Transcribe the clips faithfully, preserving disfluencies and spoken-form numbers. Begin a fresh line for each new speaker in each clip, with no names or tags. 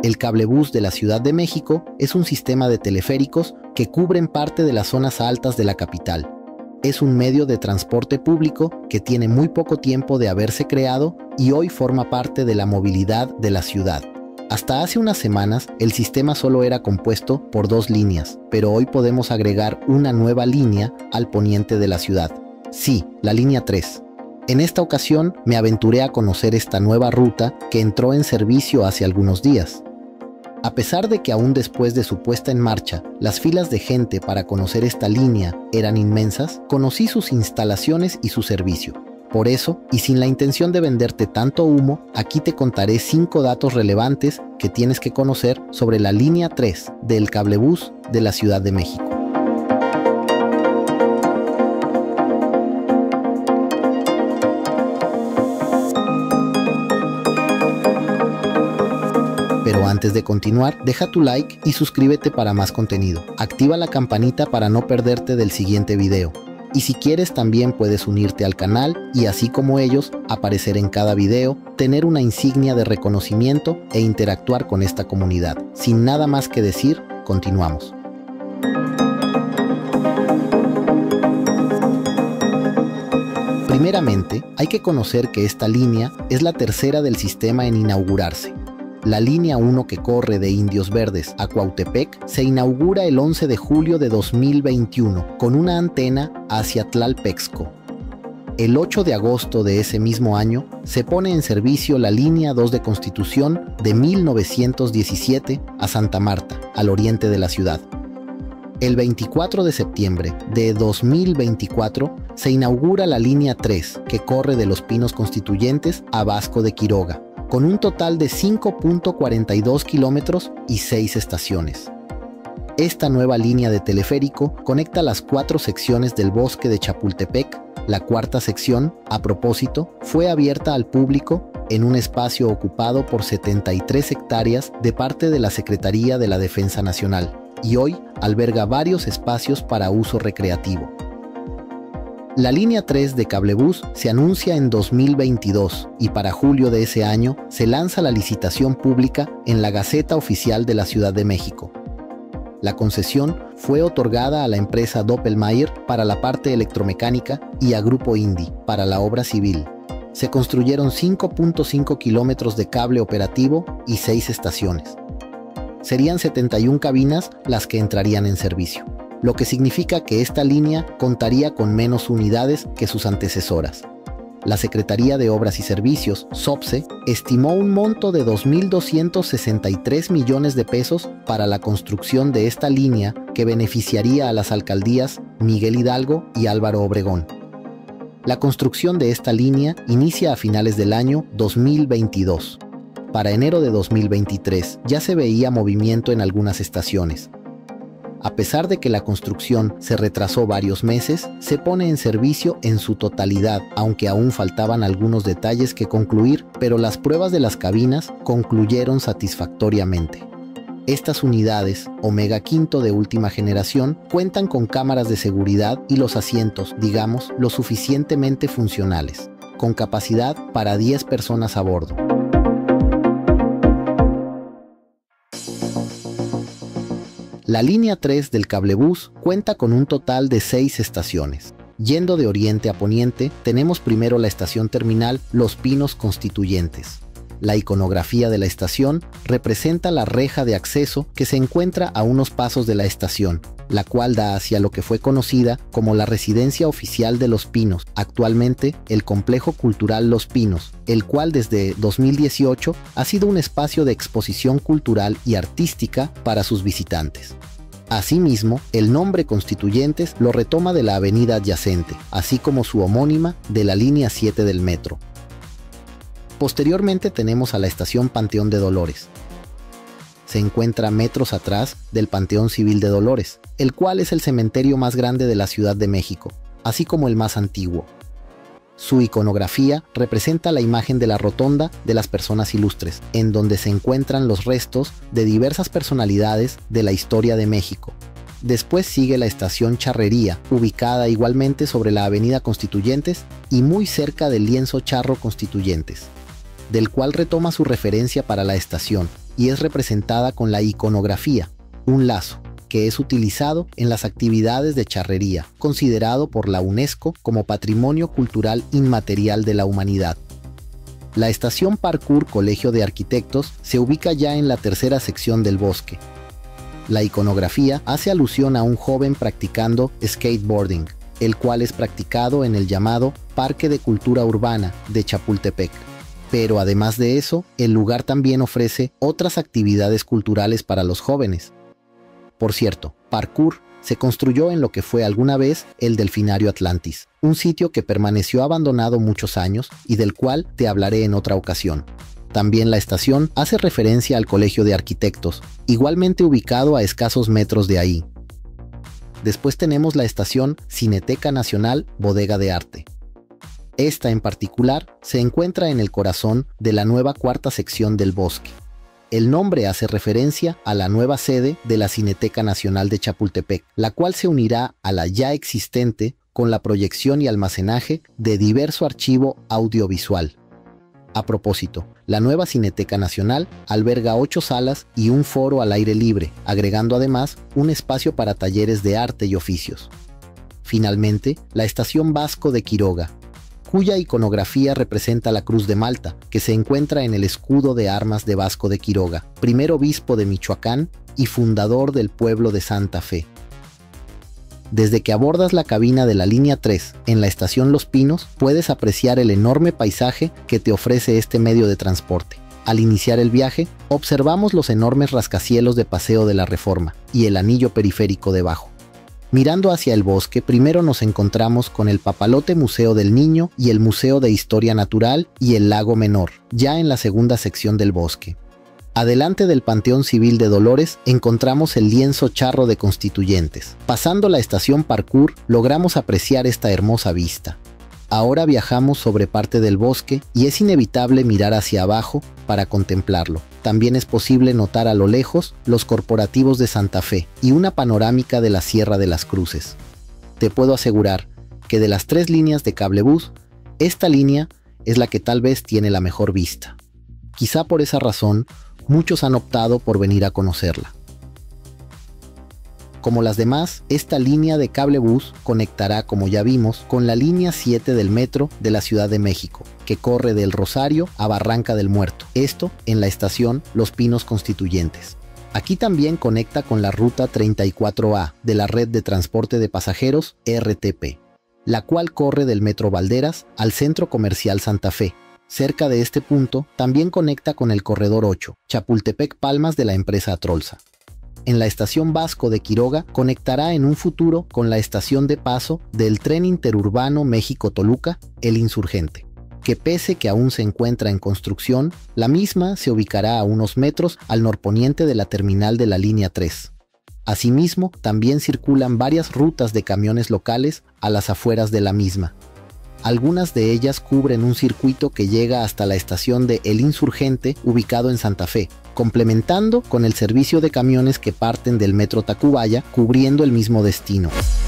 El cablebús de la Ciudad de México es un sistema de teleféricos que cubren parte de las zonas altas de la capital. Es un medio de transporte público que tiene muy poco tiempo de haberse creado y hoy forma parte de la movilidad de la ciudad. Hasta hace unas semanas, el sistema solo era compuesto por dos líneas, pero hoy podemos agregar una nueva línea al poniente de la ciudad. Sí, la línea tres. En esta ocasión me aventuré a conocer esta nueva ruta que entró en servicio hace algunos días. A pesar de que aún después de su puesta en marcha, las filas de gente para conocer esta línea eran inmensas, conocí sus instalaciones y su servicio. Por eso, y sin la intención de venderte tanto humo, aquí te contaré cinco datos relevantes que tienes que conocer sobre la línea tres del cablebús de la Ciudad de México. Pero antes de continuar, deja tu like y suscríbete para más contenido. Activa la campanita para no perderte del siguiente video. Y si quieres también puedes unirte al canal y así como ellos, aparecer en cada video, tener una insignia de reconocimiento e interactuar con esta comunidad. Sin nada más que decir, continuamos. Primeramente, hay que conocer que esta línea es la tercera del sistema en inaugurarse. La línea uno que corre de Indios Verdes a Cuautepec se inaugura el once de julio de dos mil veintiuno con una antena hacia Tlalpexco. El ocho de agosto de ese mismo año se pone en servicio la línea dos de Constitución de mil novecientos diecisiete a Santa Marta, al oriente de la ciudad. El veinticuatro de septiembre de dos mil veinticuatro se inaugura la línea tres que corre de Los Pinos Constituyentes a Vasco de Quiroga, con un total de cinco punto cuarenta y dos kilómetros y seis estaciones. Esta nueva línea de teleférico conecta las cuatro secciones del bosque de Chapultepec. La cuarta sección, a propósito, fue abierta al público en un espacio ocupado por setenta y tres hectáreas de parte de la Secretaría de la Defensa Nacional, y hoy alberga varios espacios para uso recreativo. La línea tres de cablebús se anuncia en dos mil veintidós y para julio de ese año se lanza la licitación pública en la Gaceta Oficial de la Ciudad de México. La concesión fue otorgada a la empresa Doppelmayr para la parte electromecánica y a Grupo Indy para la obra civil. Se construyeron cinco punto cinco kilómetros de cable operativo y seis estaciones. Serían setenta y una cabinas las que entrarían en servicio, lo que significa que esta línea contaría con menos unidades que sus antecesoras. La Secretaría de Obras y Servicios, SOPSE, estimó un monto de dos mil doscientos sesenta y tres millones de pesos para la construcción de esta línea que beneficiaría a las alcaldías Miguel Hidalgo y Álvaro Obregón. La construcción de esta línea inicia a finales del año dos mil veintidós. Para enero de dos mil veintitrés ya se veía movimiento en algunas estaciones. A pesar de que la construcción se retrasó varios meses, se pone en servicio en su totalidad, aunque aún faltaban algunos detalles que concluir, pero las pruebas de las cabinas concluyeron satisfactoriamente. Estas unidades, Omega Quinto de última generación, cuentan con cámaras de seguridad y los asientos, digamos, lo suficientemente funcionales, con capacidad para diez personas a bordo. La línea tres del cablebús cuenta con un total de seis estaciones. Yendo de oriente a poniente, tenemos primero la estación terminal Los Pinos Constituyentes. La iconografía de la estación representa la reja de acceso que se encuentra a unos pasos de la estación, la cual da hacia lo que fue conocida como la Residencia Oficial de Los Pinos, actualmente el Complejo Cultural Los Pinos, el cual desde dos mil dieciocho ha sido un espacio de exposición cultural y artística para sus visitantes. Asimismo, el nombre Constituyentes lo retoma de la avenida adyacente, así como su homónima de la línea siete del metro. Posteriormente tenemos a la estación Panteón de Dolores. Se encuentra metros atrás del Panteón Civil de Dolores, el cual es el cementerio más grande de la Ciudad de México, así como el más antiguo. Su iconografía representa la imagen de la rotonda de las personas ilustres, en donde se encuentran los restos de diversas personalidades de la historia de México. Después sigue la estación Charrería, ubicada igualmente sobre la avenida Constituyentes y muy cerca del lienzo Charro Constituyentes, del cual retoma su referencia para la estación, y es representada con la iconografía, un lazo, que es utilizado en las actividades de charrería, considerado por la UNESCO como Patrimonio Cultural Inmaterial de la Humanidad. La estación Parkour Colegio de Arquitectos se ubica ya en la tercera sección del bosque. La iconografía hace alusión a un joven practicando skateboarding, el cual es practicado en el llamado Parque de Cultura Urbana de Chapultepec. Pero además de eso, el lugar también ofrece otras actividades culturales para los jóvenes. Por cierto, Parkour se construyó en lo que fue alguna vez el Delfinario Atlantis, un sitio que permaneció abandonado muchos años y del cual te hablaré en otra ocasión. También la estación hace referencia al Colegio de Arquitectos, igualmente ubicado a escasos metros de ahí. Después tenemos la estación Cineteca Nacional Bodega de Arte. Esta en particular se encuentra en el corazón de la nueva cuarta sección del bosque. El nombre hace referencia a la nueva sede de la Cineteca Nacional de Chapultepec, la cual se unirá a la ya existente con la proyección y almacenaje de diverso archivo audiovisual. A propósito, la nueva Cineteca Nacional alberga ocho salas y un foro al aire libre, agregando además un espacio para talleres de arte y oficios. Finalmente, la Estación Vasco de Quiroga, cuya iconografía representa la Cruz de Malta, que se encuentra en el escudo de armas de Vasco de Quiroga, primer obispo de Michoacán y fundador del pueblo de Santa Fe. Desde que abordas la cabina de la línea tres en la estación Los Pinos, puedes apreciar el enorme paisaje que te ofrece este medio de transporte. Al iniciar el viaje, observamos los enormes rascacielos de Paseo de la Reforma y el anillo periférico debajo. Mirando hacia el bosque, primero nos encontramos con el Papalote Museo del Niño y el Museo de Historia Natural y el Lago Menor, ya en la segunda sección del bosque. Adelante del Panteón Civil de Dolores encontramos el lienzo charro de Constituyentes. Pasando la estación Parkour, logramos apreciar esta hermosa vista. Ahora viajamos sobre parte del bosque y es inevitable mirar hacia abajo para contemplarlo. También es posible notar a lo lejos los corporativos de Santa Fe y una panorámica de la Sierra de las Cruces. Te puedo asegurar que de las tres líneas de cablebús, esta línea es la que tal vez tiene la mejor vista. Quizá por esa razón, muchos han optado por venir a conocerla. Como las demás, esta línea de cablebús conectará, como ya vimos, con la línea siete del metro de la Ciudad de México, que corre del Rosario a Barranca del Muerto, esto en la estación Los Pinos Constituyentes. Aquí también conecta con la ruta treinta y cuatro A de la red de transporte de pasajeros R T P, la cual corre del Metro Valderas al Centro Comercial Santa Fe. Cerca de este punto también conecta con el Corredor ocho, Chapultepec Palmas de la empresa Atrolsa. En la estación Vasco de Quiroga conectará en un futuro con la estación de paso del tren interurbano México-Toluca, El Insurgente, que pese que aún se encuentra en construcción, la misma se ubicará a unos metros al norponiente de la terminal de la línea tres. Asimismo, también circulan varias rutas de camiones locales a las afueras de la misma. Algunas de ellas cubren un circuito que llega hasta la estación de El Insurgente, ubicado en Santa Fe, complementando con el servicio de camiones que parten del Metro Tacubaya, cubriendo el mismo destino.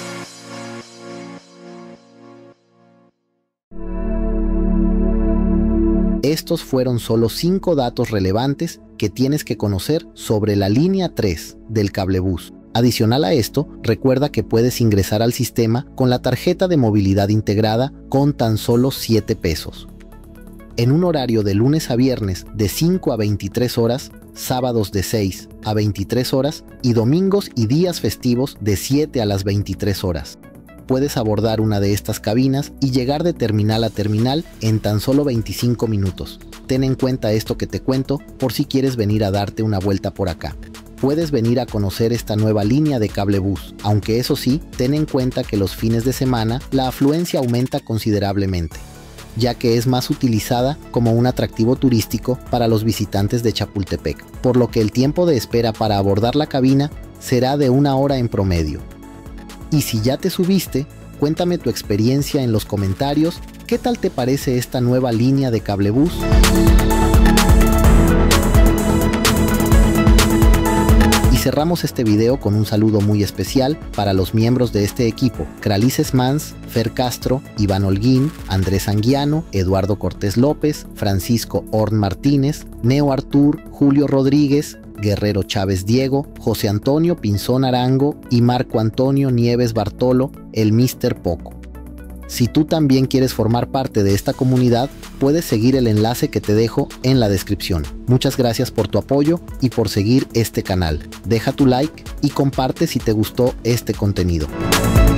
Estos fueron solo cinco datos relevantes que tienes que conocer sobre la línea tres del cablebús. Adicional a esto, recuerda que puedes ingresar al sistema con la tarjeta de movilidad integrada con tan solo siete pesos. En un horario de lunes a viernes de cinco a veintitrés horas, sábados de seis a veintitrés horas y domingos y días festivos de siete a las veintitrés horas. Puedes abordar una de estas cabinas y llegar de terminal a terminal en tan solo veinticinco minutos. Ten en cuenta esto que te cuento por si quieres venir a darte una vuelta por acá. Puedes venir a conocer esta nueva línea de cablebús, aunque eso sí, ten en cuenta que los fines de semana la afluencia aumenta considerablemente, ya que es más utilizada como un atractivo turístico para los visitantes de Chapultepec, por lo que el tiempo de espera para abordar la cabina será de una hora en promedio. Y si ya te subiste, cuéntame tu experiencia en los comentarios. ¿Qué tal te parece esta nueva línea de cablebús? cerramos este video con un saludo muy especial para los miembros de este equipo: Kralises Mans, Fer Castro, Iván Holguín, Andrés Anguiano, Eduardo Cortés López, Francisco Horn Martínez, Neo Artur, Julio Rodríguez, Guerrero Chávez Diego, José Antonio Pinzón Arango y Marco Antonio Nieves Bartolo, el míster Poco. Si tú también quieres formar parte de esta comunidad, puedes seguir el enlace que te dejo en la descripción. Muchas gracias por tu apoyo y por seguir este canal. Deja tu like y comparte si te gustó este contenido.